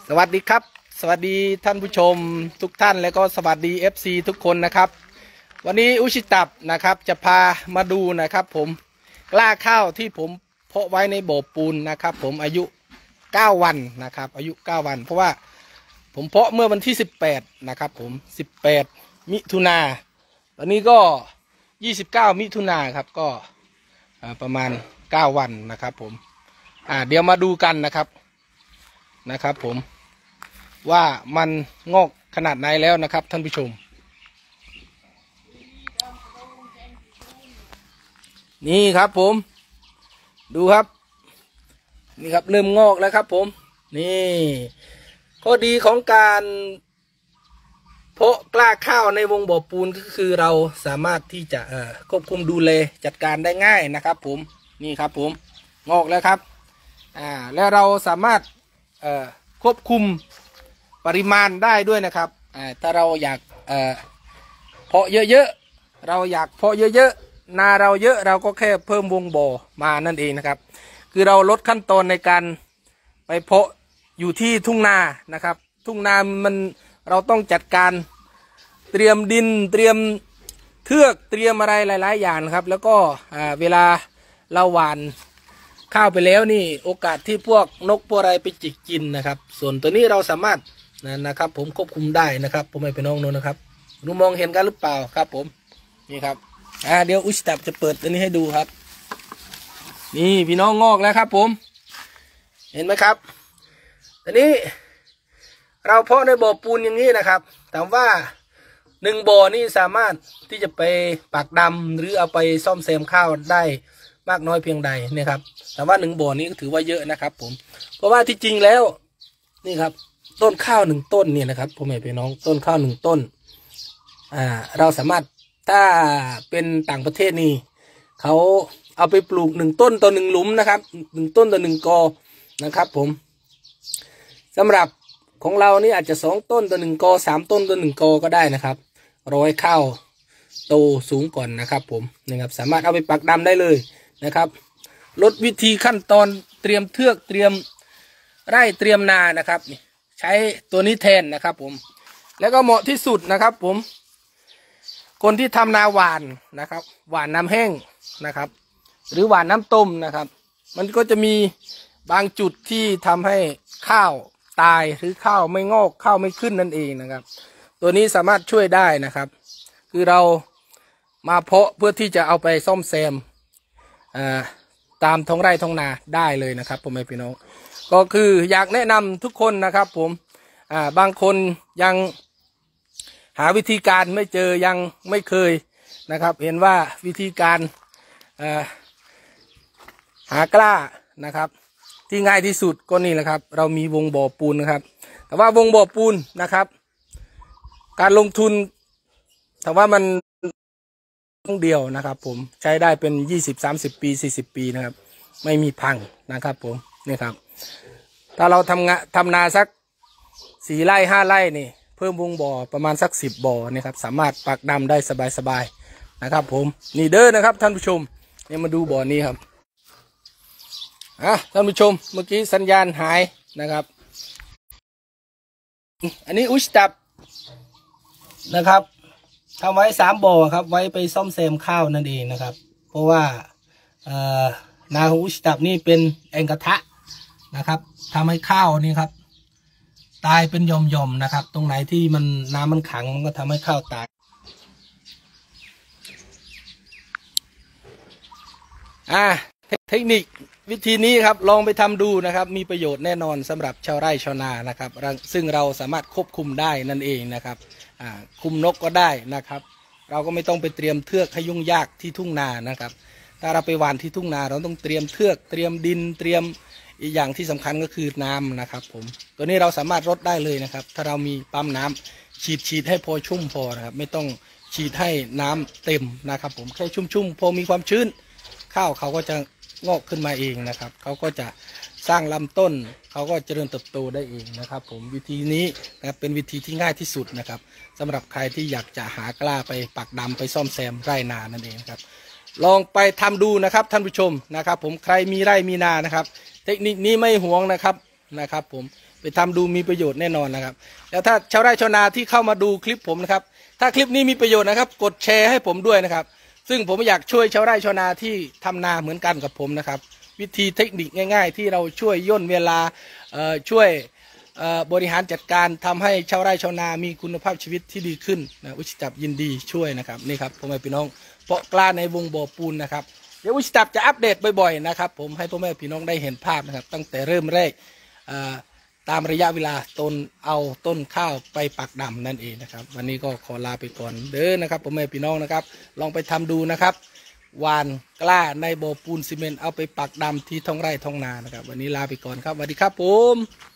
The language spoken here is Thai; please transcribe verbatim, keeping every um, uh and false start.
สวัสดีครับสวัสดีท่านผู้ชมทุกท่านและก็สวัสดี เอฟ ซี ทุกคนนะครับวันนี้อุชิตับนะครับจะพามาดูนะครับผมกล้าข้าวที่ผมเพาะไว้ในบ่อปูนนะครับผมอายุเก้าวันนะครับอายุเก้าวันเพราะว่าผมเพาะเมื่อวันที่สิบแปดนะครับผมสิบแปดมิถุนาตอนนี้ก็ยี่สิบเก้ามิถุนาครับก็ประมาณเก้าวันนะครับผมอ่าเดี๋ยวมาดูกันนะครับนะครับผมว่ามันงอกขนาดไหนแล้วนะครับท่านผู้ชมนี่ครับผมดูครับนี่ครับเริ่มงอกแล้วครับผมนี่ข้อดีของการเพาะกล้าข้าวในวงบ่อปูนก็คือเราสามารถที่จะควบคุมดูแลจัดการได้ง่ายนะครับผมนี่ครับผมงอกแล้วครับอ่าแล้วเราสามารถควบคุมปริมาณได้ด้วยนะครับถ้าเราอยากเอ่อเพาะเยอะๆเราอยากเพาะเยอะๆนาเราเยอะเราก็แค่เพิ่มวงบ่อมานั่นเองนะครับคือเราลดขั้นตอนในการไปเพาะอยู่ที่ทุ่งนานะครับทุ่งนามันเราต้องจัดการเตรียมดินเตรียมเทือกเตรียมอะไรหลายๆอย่างครับแล้วก็เวลาเราหว่านข้าวไปแล้วนี่โอกาสที่พวกนกพวกอะไรไปจิกกินนะครับส่วนตัวนี้เราสามารถนะนะครับผมควบคุมได้นะครับผมไม่เป็นน้องนู้นนะครับรู้มองเห็นกันหรือเปล่าครับผมนี่ครับอ่าเดี๋ยวอุชตับจะเปิดตัวนี้ให้ดูครับนี่พี่น้องงอกแล้วครับผมเห็นไหมครับตอนนี้เราเพาะในบ่อปูนอย่างนี้นะครับถามว่าหนึ่งบ่อนี่สามารถที่จะไปปักดำหรือเอาไปซ่อมแซมข้าวได้มากน้อยเพียงใดเนี่ยครับแต่ว่าหนึ่งบ่อนี้ก็ถือว่าเยอะนะครับผมเพราะว่าที่จริงแล้วนี่ครับต้นข้าวหนึ่งต้นเนี่ยนะครับพ่อแม่พี่น้องต้นข้าวหนึ่งต้นอ่าเราสามารถถ้าเป็นต่างประเทศนี่เขาเอาไปปลูกหนึ่งต้นต่อหนึ่งหลุมนะครับหนึ่งต้นต่อหนึ่งกอนะครับผมสำหรับของเรานี่อาจจะสองต้นต่อหนึ่งกอสามต้นต่อหนึ่งกอก็ได้นะครับร้อยข้าวโตสูงก่อนนะครับผมนะครับสามารถเอาไปปักดำได้เลยนะครับลดวิธีขั้นตอนเตรียมเทือกเตรียมไร่เตรียมนานะครับใช้ตัวนี้แทนนะครับผมแล้วก็เหมาะที่สุดนะครับผมคนที่ทำนาหวานนะครับหวานน้ำแห้งนะครับหรือหวานน้ำต้มนะครับมันก็จะมีบางจุดที่ทำให้ข้าวตายหรือข้าวไม่งอกข้าวไม่ขึ้นนั่นเองนะครับตัวนี้สามารถช่วยได้นะครับคือเรามาเพาะเพื่อที่จะเอาไปซ่อมแซมตามท้องไร่ท้องนาได้เลยนะครับพ่อแม่พี่น้องก็คืออยากแนะนำทุกคนนะครับผมอ่าบางคนยังหาวิธีการไม่เจอยังไม่เคยนะครับเห็นว่าวิธีการอ่าหากล้านะครับที่ง่ายที่สุดก็นี่แหละครับเรามีวงบ่อปูนนะครับแต่ว่าวงบ่อปูนนะครับการลงทุนแต่ว่ามันเดียวนะครับผมใช้ได้เป็นยี่สิบสามสิบปีสี่สิบปีนะครับไม่มีพังนะครับผมนี่ครับถ้าเราทำงานทำนาสักสี่ไร่ห้าไร่นี่เพิ่มวงบ่อประมาณสักสิบบ่อนี่ครับสามารถปักดำได้สบายๆนะครับผมนี่เด้อนะครับท่านผู้ชมเนี่ยมาดูบ่อนี้ครับอ่ะท่านผู้ชมเมื่อกี้สัญญาณหายนะครับอันนี้อุชตับนะครับทำไว้สามบ่อครับไว้ไปซ่อมแซมข้าวนั่นเองนะครับเพราะว่านาของอุชตับนี่เป็นแอ่งกระทะนะครับทำให้ข้าวนี่ครับตายเป็นหย่อมๆนะครับตรงไหนที่มันน้ำมันขังมันก็ทำให้ข้าวตายอ่าเทคนิควิธีนี้ครับลองไปทำดูนะครับมีประโยชน์แน่นอนสำหรับชาวไร่ชาวนานะครับซึ่งเราสามารถควบคุมได้นั่นเองนะครับอ่าคุมนกก็ได้นะครับเราก็ไม่ต้องไปเตรียมเทือกให้ยุ่งยากที่ทุ่งนานะครับถ้าเราไปหว่านที่ทุ่งนาเราต้องเตรียมเทือกเตรียมดินเตรียมอีกอย่างที่สำคัญก็คือน้ำนะครับผมตัวนี้เราสามารถลดได้เลยนะครับถ้าเรามีปั๊มน้ำฉีดฉีดให้พอชุ่มพอนะครับไม่ต้องฉีดให้น้ำเต็มนะครับผมแค่ชุ่มๆพอมีความชื้นข้าวเขาก็จะงอกขึ้นมาเองนะครับเขาก็จะสร้างลำต้นเขาก็เจริญเติบโตได้เองนะครับผมวิธีนี้นะครับเป็นวิธีที่ง่ายที่สุดนะครับสำหรับใครที่อยากจะหากล้าไปปักดำไปซ่อมแซมไร่นานั่นเองครับลองไปทำดูนะครับท่านผู้ชมนะครับผมใครมีไร่มีนานะครับเทคนิคนี้ไม่หวงนะครับนะครับผมไปทำดูมีประโยชน์แน่นอนนะครับแล้วถ้าชาวไร่ชาวนาที่เข้ามาดูคลิปผมนะครับถ้าคลิปนี้มีประโยชน์นะครับกดแชร์ให้ผมด้วยนะครับซึ่งผมอยากช่วยชาวไร่ชาวนาที่ทำนาเหมือนกันกับผมนะครับวิธีเทคนิคง่ายๆที่เราช่วยย่นเวลาช่วยบริหารจัดการทำให้ชาวไร่ชาวนามีคุณภาพชีวิตที่ดีขึ้นนะวิชิตับยินดีช่วยนะครับนี่ครับพ่อแม่พี่น้องเพาะกล้าในวงบ่อปูนนะครับเดี๋ยววิชิตับจะอัปเดตบ่อยๆนะครับผมให้พ่อแม่พี่น้องได้เห็นภาพนะครับตั้งแต่เริ่มแรกตามระยะเวลาต้นเอาต้นข้าวไปปักดำนั่นเองนะครับวันนี้ก็ขอลาไปก่อนเด้อนะครับพ่อแม่พี่น้องนะครับลองไปทำดูนะครับหวานกล้าในบ่อปูนซีเมนต์เอาไปปักดำที่ท้องไร่ท้องนานะครับวันนี้ลาไปก่อนครับสวัสดีครับผม